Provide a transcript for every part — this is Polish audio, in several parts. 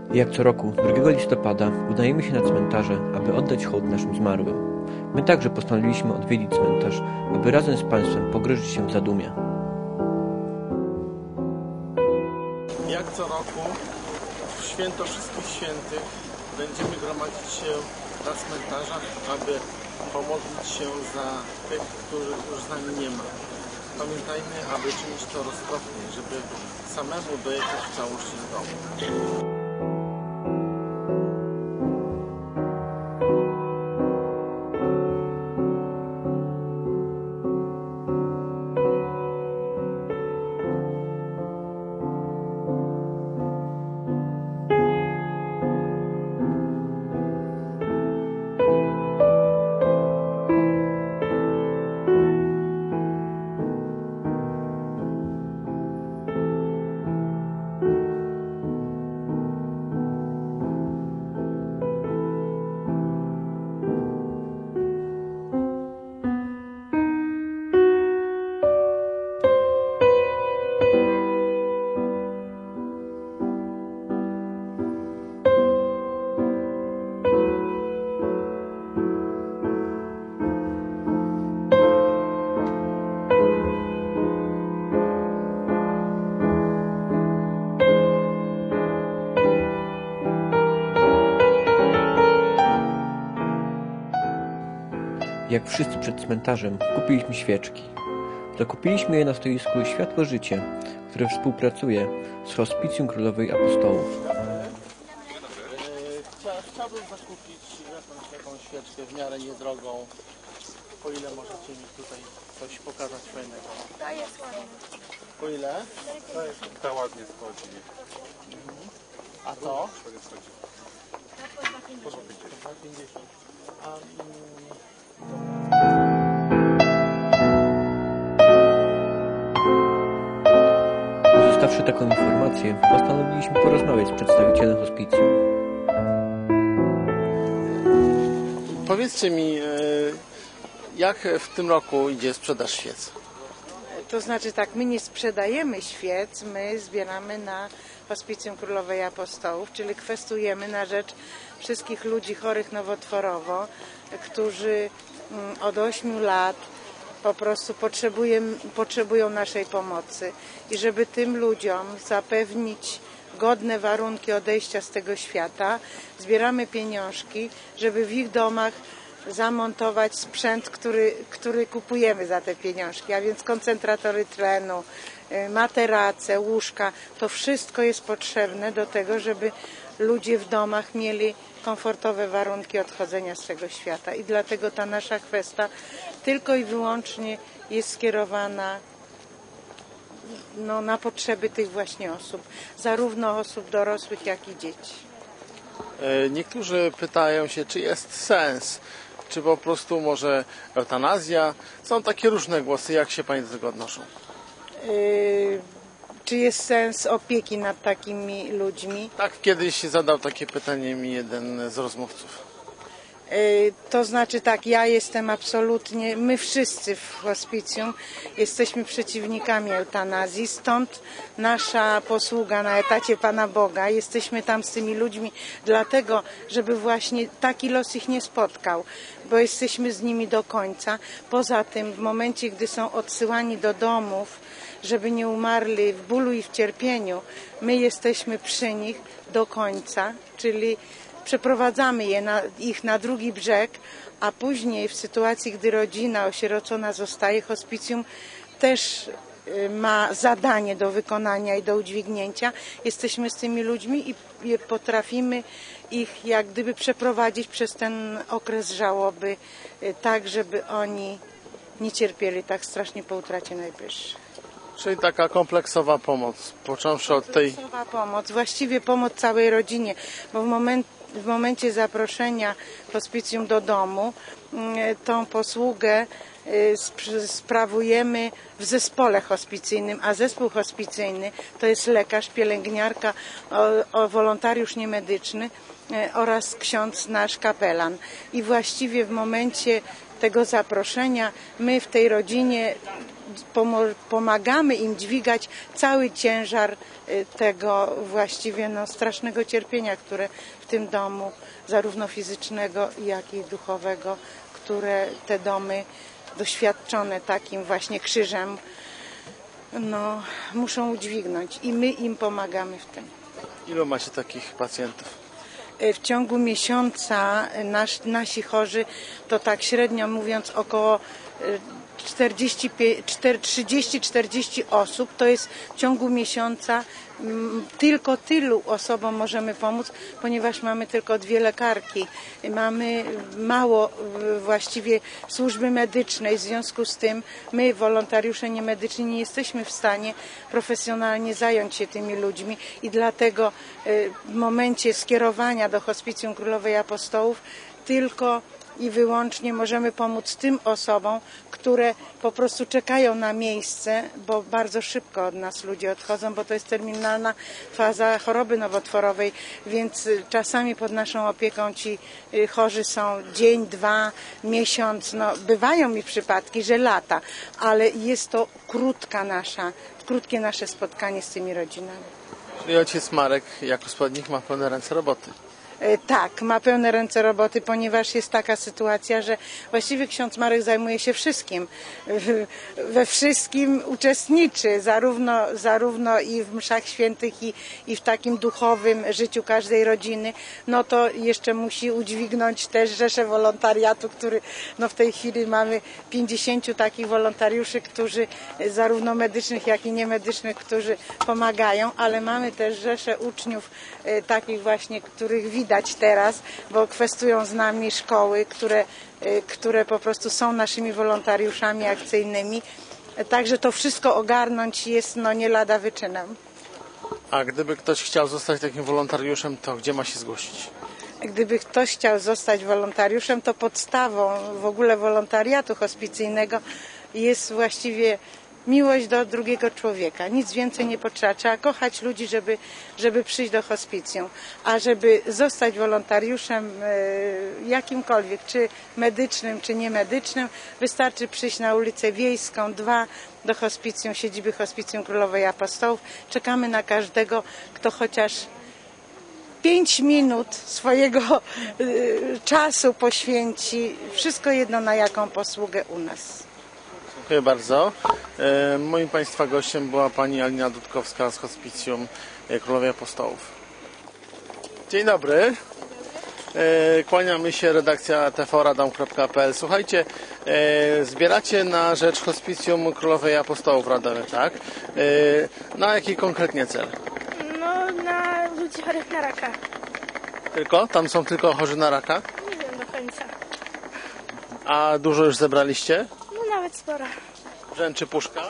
Jak co roku, 2 listopada udajemy się na cmentarze, aby oddać hołd naszym zmarłym. My także postanowiliśmy odwiedzić cmentarz, aby razem z Państwem pogrążyć się w zadumie. Jak co roku w święto Wszystkich Świętych będziemy gromadzić się na cmentarzach, aby pomodlić się za tych, których już z nami nie ma. Pamiętajmy, aby czynić to roztropnie, żeby samemu dojechać w całości do domu. Jak wszyscy przed cmentarzem, kupiliśmy świeczki. Zakupiliśmy je na stoisku Światło Życie, które współpracuje z Hospicjum Królowej Apostołów. Chciałbym zakupić jakąś świeczkę w miarę niedrogą. Po ile możecie mi tutaj coś pokazać fajnego? To jest ładne. Po ile? Ta ładnie schodzi. A to? To po 2,50. 2,50. Uzyskawszy taką informację, postanowiliśmy porozmawiać z przedstawicielem hospicjum. Powiedzcie mi, jak w tym roku idzie sprzedaż świec? To znaczy tak, my nie sprzedajemy świec, my zbieramy na Hospicjum Królowej Apostołów, czyli kwestujemy na rzecz wszystkich ludzi chorych nowotworowo, którzy od 8 lat po prostu potrzebują naszej pomocy. I żeby tym ludziom zapewnić godne warunki odejścia z tego świata, zbieramy pieniążki, żeby w ich domach zamontować sprzęt, który kupujemy za te pieniążki, a więc koncentratory tlenu, materace, łóżka. To wszystko jest potrzebne do tego, żeby ludzie w domach mieli komfortowe warunki odchodzenia z tego świata. I dlatego ta nasza kwesta tylko i wyłącznie jest skierowana na potrzeby tych właśnie osób, zarówno osób dorosłych, jak i dzieci. Niektórzy pytają się, czy jest sens, czy po prostu może eutanazja. Są takie różne głosy. Jak się Pani do tego odnoszą? Czy jest sens opieki nad takimi ludźmi? Tak, kiedyś zadał takie pytanie mi jeden z rozmówców. To znaczy tak, ja jestem absolutnie, my wszyscy w hospicjum jesteśmy przeciwnikami eutanazji, stąd nasza posługa na etacie Pana Boga. Jesteśmy tam z tymi ludźmi dlatego, żeby właśnie taki los ich nie spotkał, bo jesteśmy z nimi do końca. Poza tym w momencie, gdy są odsyłani do domów, żeby nie umarli w bólu i w cierpieniu, my jesteśmy przy nich do końca, czyli przeprowadzamy ich na drugi brzeg, a później w sytuacji, gdy rodzina osierocona zostaje, hospicjum też ma zadanie do wykonania i do udźwignięcia. Jesteśmy z tymi ludźmi i potrafimy ich jak gdyby przeprowadzić przez ten okres żałoby, tak żeby oni nie cierpieli tak strasznie po utracie najbliższych. Czyli taka kompleksowa pomoc, począwszy od tej... Kompleksowa pomoc, właściwie pomoc całej rodzinie, bo w momencie zaproszenia hospicjum do domu tą posługę sprawujemy w zespole hospicyjnym, a zespół hospicyjny to jest lekarz, pielęgniarka, wolontariusz niemedyczny oraz ksiądz nasz kapelan. I właściwie w momencie tego zaproszenia my w tej rodzinie pomagamy im dźwigać cały ciężar tego właściwie strasznego cierpienia, które w tym domu, zarówno fizycznego, jak i duchowego, które te domy doświadczone takim właśnie krzyżem muszą udźwignąć i my im pomagamy w tym. Ilu macie takich pacjentów? W ciągu miesiąca nasi chorzy to tak średnio mówiąc około 30-40 osób, to jest w ciągu miesiąca. Tylko tylu osobom możemy pomóc, ponieważ mamy tylko 2 lekarki. Mamy mało właściwie służby medycznej, w związku z tym my, wolontariusze niemedyczni, nie jesteśmy w stanie profesjonalnie zająć się tymi ludźmi i dlatego w momencie skierowania do Hospicjum Królowej Apostołów tylko i wyłącznie możemy pomóc tym osobom, które po prostu czekają na miejsce, bo bardzo szybko od nas ludzie odchodzą, bo to jest terminalna faza choroby nowotworowej, więc czasami pod naszą opieką ci chorzy są dzień, 2, miesiąc. Bywają mi przypadki, że lata, ale jest to krótkie nasze spotkanie z tymi rodzinami. Czyli ojciec Marek jako składnik ma pełne ręce roboty. Tak, ma pełne ręce roboty, ponieważ jest taka sytuacja, że właściwie ksiądz Marek zajmuje się wszystkim. We wszystkim uczestniczy, zarówno i w mszach świętych, i w takim duchowym życiu każdej rodziny. To jeszcze musi udźwignąć też rzeszę wolontariatu, który w tej chwili mamy 50 takich wolontariuszy, którzy zarówno medycznych, jak i niemedycznych, którzy pomagają, ale mamy też rzeszę uczniów takich właśnie, których widać teraz, bo kwestują z nami szkoły, które po prostu są naszymi wolontariuszami akcyjnymi. Także to wszystko ogarnąć jest nie lada wyczynem. A gdyby ktoś chciał zostać takim wolontariuszem, to gdzie ma się zgłosić? Gdyby ktoś chciał zostać wolontariuszem, to podstawą w ogóle wolontariatu hospicyjnego jest właściwie miłość do drugiego człowieka. Nic więcej nie potrzeba. Trzeba kochać ludzi, żeby przyjść do hospicjum. A żeby zostać wolontariuszem jakimkolwiek, czy medycznym, czy niemedycznym, wystarczy przyjść na ulicę Wiejską 2 do hospicjum, siedziby Hospicjum Królowej Apostołów. Czekamy na każdego, kto chociaż 5 minut swojego czasu poświęci. Wszystko jedno na jaką posługę u nas. Dziękuję bardzo. Moim Państwa gościem była pani Alina Dudkowska z Hospicjum Królowej Apostołów. Dzień dobry. Kłaniamy się, redakcja tvradom.pl. Słuchajcie, zbieracie na rzecz Hospicjum Królowej Apostołów w Radomie, tak? Na jaki konkretnie cel? Na ludzi chorych na raka. Tylko? Tam są tylko chorzy na raka? Nie wiem do końca. A dużo już zebraliście? Nawet sporo. Brzęczy puszka?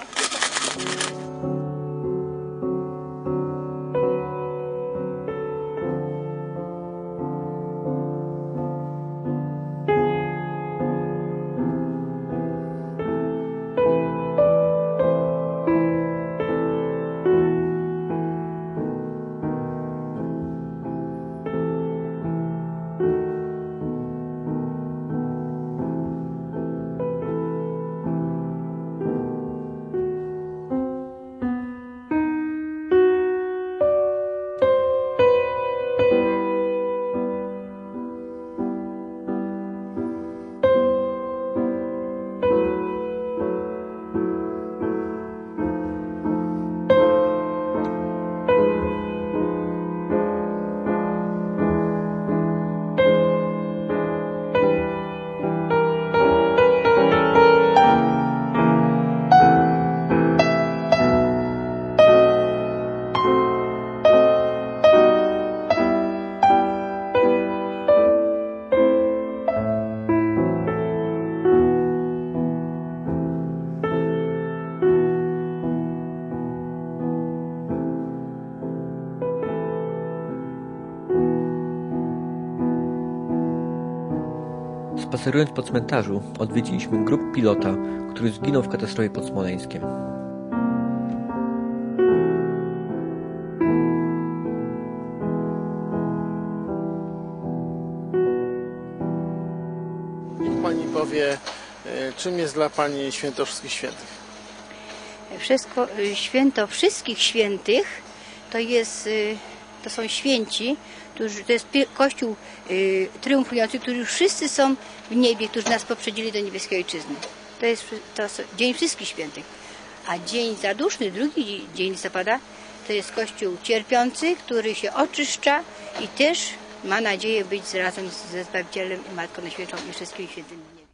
Spacerując po cmentarzu, odwiedziliśmy grób pilota, który zginął w katastrofie pod Smoleńskiem. Niech pani powie, czym jest dla pani Święto Wszystkich Świętych? Święto wszystkich świętych to są święci, to jest Kościół triumfujący, którzy już wszyscy są w niebie, którzy nas poprzedzili do niebieskiej ojczyzny. To jest Dzień Wszystkich Świętych. A Dzień Zaduszny, drugi dzień listopada, to jest Kościół cierpiący, który się oczyszcza i też ma nadzieję być razem ze Zbawicielem i Matką Najświętszą i wszystkimi świętymi w niebie.